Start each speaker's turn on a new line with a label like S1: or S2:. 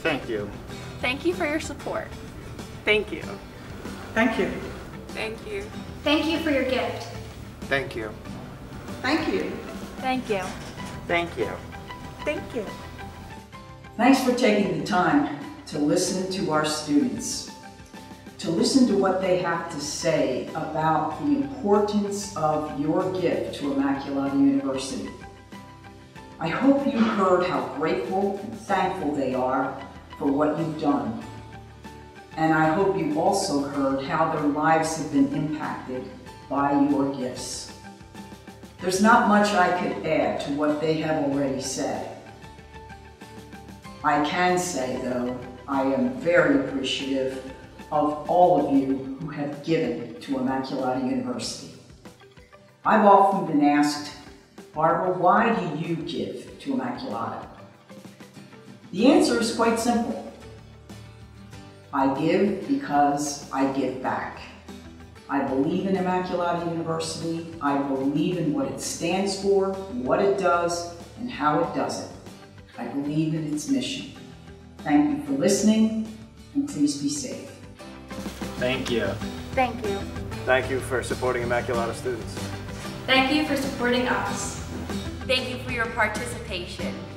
S1: Thank you.
S2: Thank you for your support.
S3: Thank you.
S4: Thank you.
S2: Thank you.
S5: Thank you for your gift.
S1: Thank you.
S4: Thank you.
S2: Thank you.
S1: Thank you.
S3: Thank you.
S6: Thanks for taking the time to listen to our students, to listen to what they have to say about the importance of your gift to Immaculata University. I hope you heard how grateful and thankful they are for what you've done. And I hope you also heard how their lives have been impacted by your gifts. There's not much I could add to what they have already said. I can say, though, I am very appreciative of all of you who have given to Immaculata University. I've often been asked, Barbara, why do you give to Immaculata? The answer is quite simple. I give because I give back. I believe in Immaculata University. I believe in what it stands for, what it does, and how it does it. I believe in its mission. Thank you for listening, and please be safe.
S1: Thank you.
S2: Thank you.
S7: Thank you for supporting Immaculata students.
S5: Thank you for supporting us.
S2: Thank you for your participation.